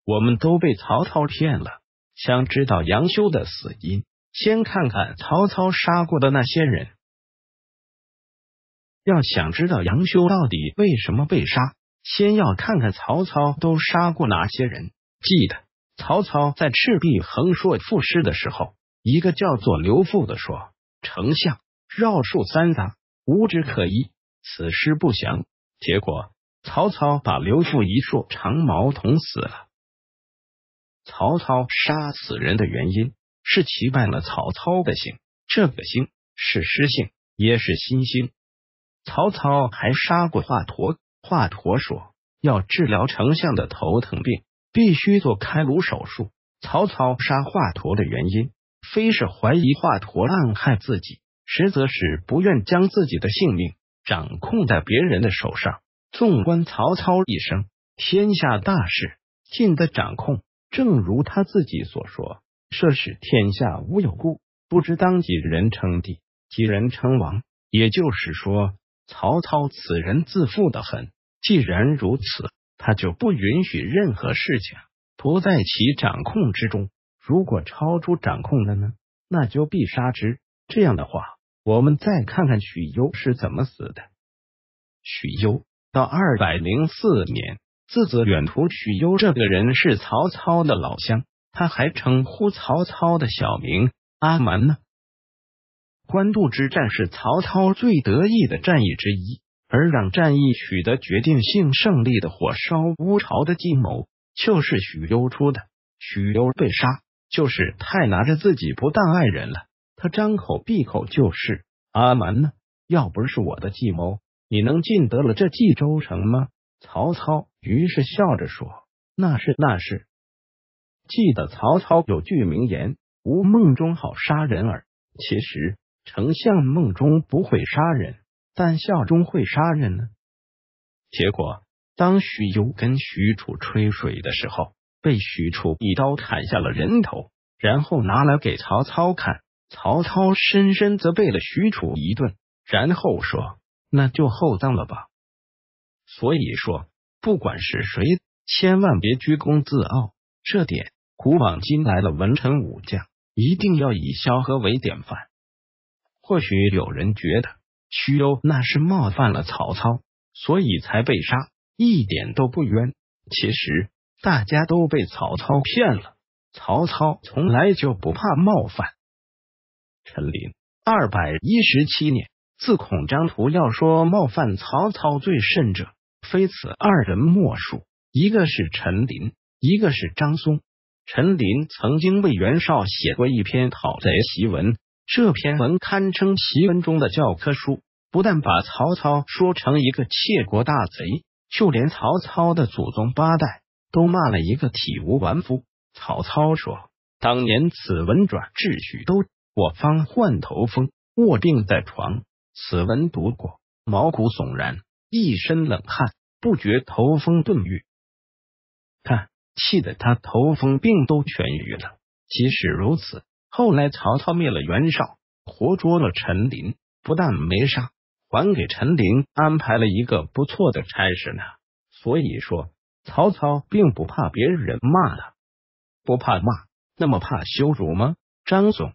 我们都被曹操骗了。想知道杨修的死因，先看看曹操杀过的那些人。要想知道杨修到底为什么被杀，先要看看曹操都杀过哪些人。记得曹操在赤壁横槊赋诗的时候，一个叫做刘馥的说：“丞相绕树三匝，无枝可依，此诗不详。”结果曹操把刘馥一束长矛捅死了。曹操杀死人的原因是骑败了曹操的姓，这个姓是诗姓，也是新姓。曹操还杀过华佗，华佗说要治疗丞相的头疼病，必须做开颅手术。曹操杀华佗的原因，非是怀疑华佗暗害自己，实则是不愿将自己的性命掌控在别人的手上。纵观曹操一生，天下大事尽得掌控，正如他自己所说：“设使天下无有故，不知当几人称帝，几人称王。”也就是说，曹操此人自负得很。既然如此，他就不允许任何事情不在其掌控之中。如果超出掌控了呢，那就必杀之。这样的话，我们再看看许攸是怎么死的。许攸到204年，字子远图。许攸这个人是曹操的老乡，他还称呼曹操的小名阿瞒呢。官渡之战是曹操最得意的战役之一，而让战役取得决定性胜利的火烧乌巢的计谋就是许攸出的。许攸被杀，就是太拿着自己不当爱人了，他张口闭口就是阿瞒呢，要不是我的计谋，你能进得了这冀州城吗？曹操于是笑着说：“那是那是。”记得曹操有句名言：“吾梦中好杀人耳。”其实丞相梦中不会杀人，但笑中会杀人呢。结果当许攸跟许褚吹水的时候，被许褚一刀砍下了人头，然后拿来给曹操看。曹操深深责备了许褚一顿，然后说：“那就厚葬了吧。”所以说，不管是谁，千万别居功自傲。这点古往今来的文臣武将一定要以萧何为典范。或许有人觉得许攸那是冒犯了曹操，所以才被杀，一点都不冤。其实大家都被曹操骗了，曹操从来就不怕冒犯。陈琳217年，自孔张图要说冒犯曹操最甚者，非此二人莫属，一个是陈琳，一个是张松。陈琳曾经为袁绍写过一篇讨贼檄文，这篇文堪称檄文中的教科书，不但把曹操说成一个窃国大贼，就连曹操的祖宗8代都骂了一个体无完肤。曹操说：“当年此文转至许都，我方患头风，卧病在床，此文读过，毛骨悚然，一身冷汗，不觉头风顿愈。”看，气得他头风病都痊愈了。即使如此，后来曹操灭了袁绍，活捉了陈琳，不但没杀，还给陈琳安排了一个不错的差事呢。所以说，曹操并不怕别人骂他，不怕骂，那么怕羞辱吗？张松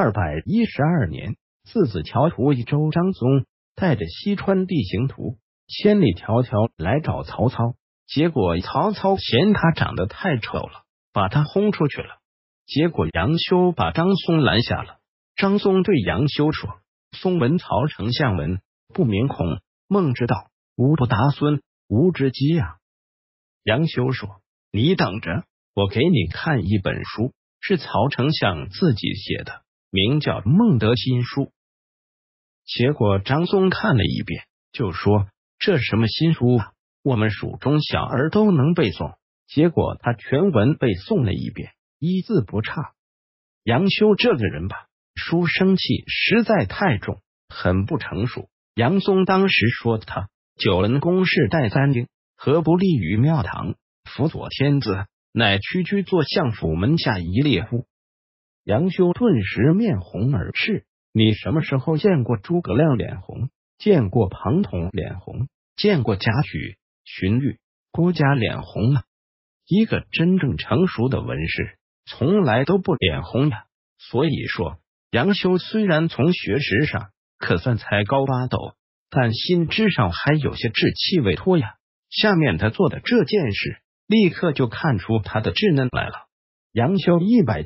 212年，字子条图益州张松带着西川地形图千里迢迢来找曹操，结果曹操嫌他长得太丑了，把他轰出去了。结果杨修把张松拦下了。张松对杨修说：“松闻曹丞相文，不明孔孟之道，吾不达孙，吾之基啊。”杨修说：“你等着，我给你看一本书，是曹丞相自己写的，名叫《孟德新书》。”结果张松看了一遍，就说：“这什么新书啊？我们蜀中小儿都能背诵。”结果他全文背诵了一遍，一字不差。杨修这个人吧，书生气实在太重，很不成熟。杨松当时说他久闻公事待三经，何不立于庙堂，辅佐天子，乃区区做相府门下一列乎？杨修顿时面红耳赤。你什么时候见过诸葛亮脸红？见过庞统脸红？见过贾诩、荀彧、郭嘉脸红啊？ 一个真正成熟的文士从来都不脸红呀。所以说，杨修虽然从学识上可算才高八斗，但心智上还有些稚气未脱呀。下面他做的这件事，立刻就看出他的稚嫩来了。杨修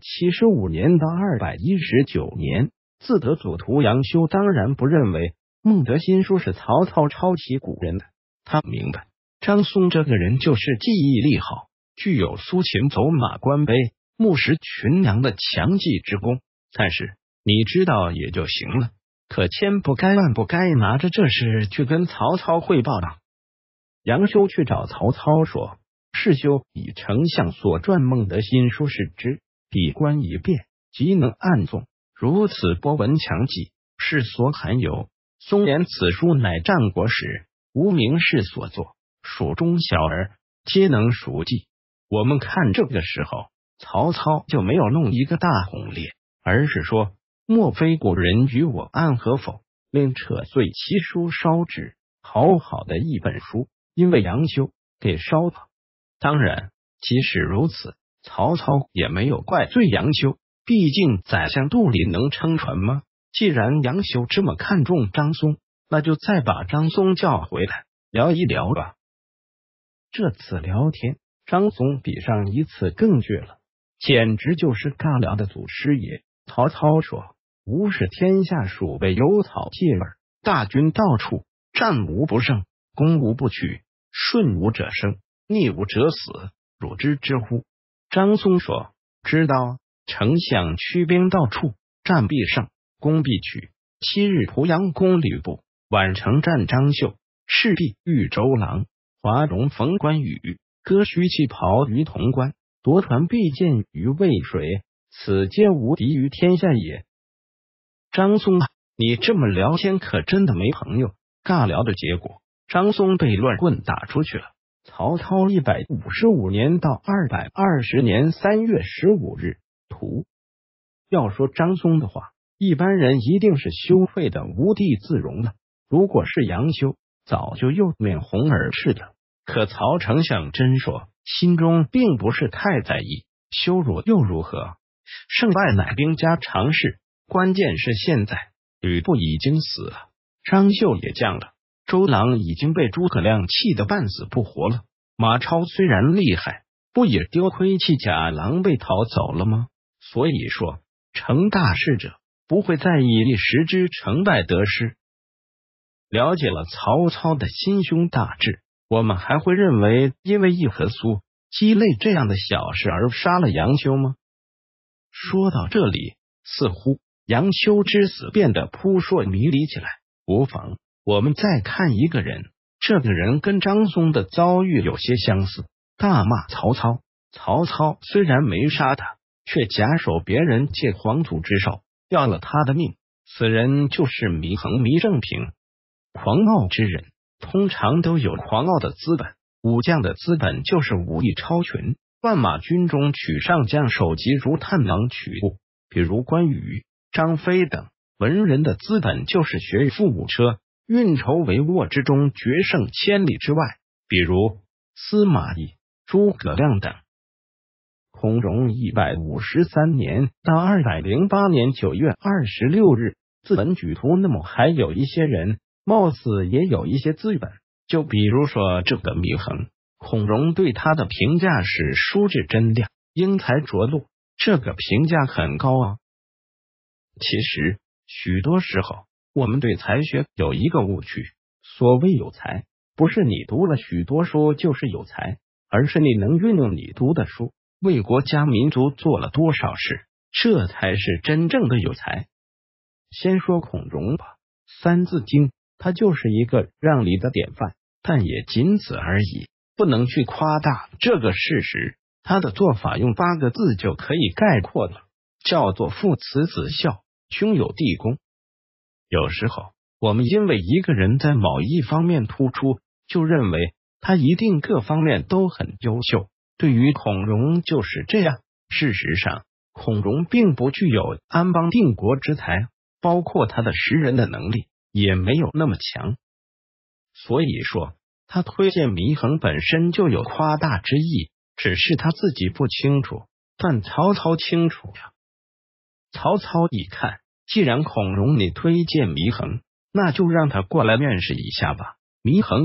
175年到219年，自得祖徒杨修当然不认为孟德新书是曹操抄袭古人的，他明白张松这个人就是记忆力好，具有苏秦走马观碑、目识群良的强记之功。但是你知道也就行了，可千不该万不该拿着这事去跟曹操汇报的。杨修去找曹操说：“世修以丞相所撰孟德新书视之，笔观一变，即能暗诵。如此博闻强记，世所罕有。松言此书乃战国时无名氏所作，蜀中小儿皆能熟记。”我们看这个时候，曹操就没有弄一个大轰烈，而是说：“莫非古人与我暗合否？令扯碎其书烧之。”好好的一本书，因为杨修给烧了。当然，即使如此，曹操也没有怪罪杨修，毕竟宰相肚里能撑船吗？既然杨修这么看重张松，那就再把张松叫回来聊一聊吧。这次聊天，张松比上一次更倔了，简直就是尬聊的祖师爷。曹操说：“吾视天下鼠辈有草芥耳，大军到处，战无不胜，攻无不取，顺无者生，逆无者死，汝知之乎？”张松说：“知道，丞相驱兵到处，战必胜，攻必取。7日濮阳攻吕布，宛城战张绣，赤壁遇周郎，华容逢关羽，割须弃袍于潼关，夺船必见于渭水，此皆无敌于天下也。”张松啊，你这么聊天可真的没朋友。尬聊的结果，张松被乱棍打出去了。曹操155年到220年3月15日图。要说张松的话，一般人一定是羞愧的无地自容了。如果是杨修，早就又面红耳赤的。可曹丞相真说，心中并不是太在意，羞辱又如何？胜败乃兵家常事，关键是现在吕布已经死了，张绣也降了，周郎已经被诸葛亮气得半死不活了。马超虽然厉害，不也丢盔弃甲狼狈逃走了吗？所以说，成大事者不会在意一时之成败得失。了解了曹操的心胸大志，我们还会认为因为一盒酥鸡肋这样的小事而杀了杨修吗？说到这里，似乎杨修之死变得扑朔迷离起来。无妨，我们再看一个人，这个人跟张松的遭遇有些相似，大骂曹操。曹操虽然没杀他，却假手别人借皇祖之手要了他的命。此人就是祢衡祢正平。狂傲之人通常都有狂傲的资本，武将的资本就是武艺超群，万马军中取上将首级如探囊取物，比如关羽、张飞等。文人的资本就是学富五车，运筹帷幄之中决胜千里之外，比如司马懿、诸葛亮等。孔融153年到208年9月26日自本举图，那么还有一些人貌似也有一些资本，就比如说这个祢衡，孔融对他的评价是书质真亮，英才着陆，这个评价很高啊。其实许多时候我们对才学有一个误区，所谓有才，不是你读了许多书就是有才，而是你能运用你读的书为国家民族做了多少事，这才是真正的有才。先说孔融吧，三字经他就是一个让梨的典范，但也仅此而已，不能去夸大这个事实。他的做法用8个字就可以概括了，叫做父慈子孝，兄友弟恭。有时候我们因为一个人在某一方面突出，就认为他一定各方面都很优秀。对于孔融就是这样，事实上孔融并不具有安邦定国之才，包括他的识人的能力也没有那么强。所以说他推荐祢衡本身就有夸大之意， 只是他自己不清楚，但曹操清楚呀。曹操一看，既然孔融你推荐祢衡，那就让他过来面试一下吧。祢衡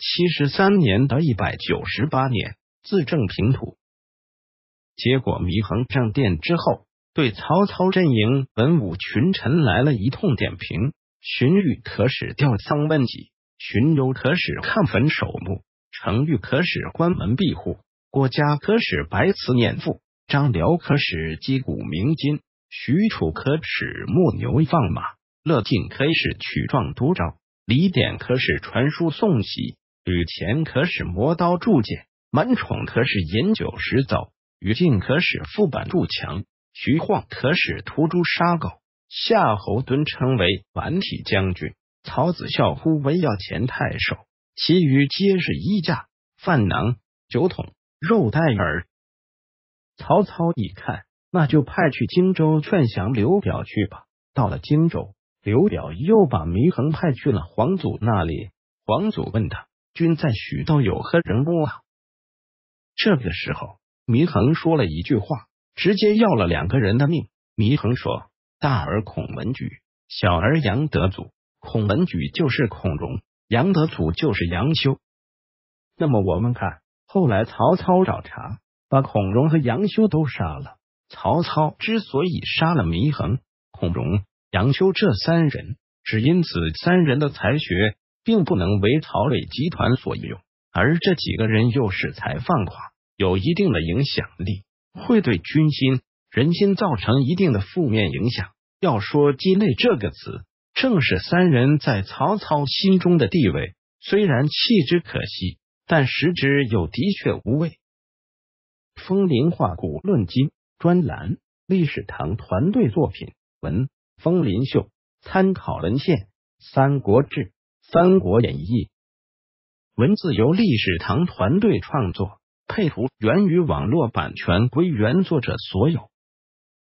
173年到198年自正平土。结果祢衡上殿之后，对曹操阵营文武群臣来了一通点评：荀彧可使吊丧问疾，荀攸可使亢坟守墓，程昱可使关门闭户，郭嘉可使白词念赋，张辽可使击鼓鸣金，许褚可使牧牛放马，乐进可使曲状读诏，李典可使传书送喜，吕虔可使磨刀铸剑，满宠可使饮酒食枣，于禁可使覆板筑墙，徐晃可使屠猪杀狗，夏侯惇称为宛体将军，曹子孝呼为要前太守，其余皆是衣架、饭囊、酒桶、肉带耳。曹操一看，那就派去荆州劝降刘表去吧。到了荆州，刘表又把祢衡派去了黄祖那里。黄祖问他：君在许都有何人物啊？这个时候，祢衡说了一句话，直接要了2个人的命。祢衡说：大儿孔文举，小儿杨德祖。孔文举就是孔融，杨德祖就是杨修。那么我们看，后来曹操找茬，把孔融和杨修都杀了。曹操之所以杀了祢衡、孔融、杨修这3人，只因此3人的才学并不能为曹魏集团所用，而这几个人又是才放垮，有一定的影响力，会对军心、人心造成一定的负面影响。要说鸡肋这个词，正是3人在曹操心中的地位，虽然弃之可惜，但实之又的确无味。风林画古论今专栏，历史堂团队作品，文风林秀，参考文献三国志、三国演义。文字由历史堂团队创作，配图源于网络版权归原作者所有。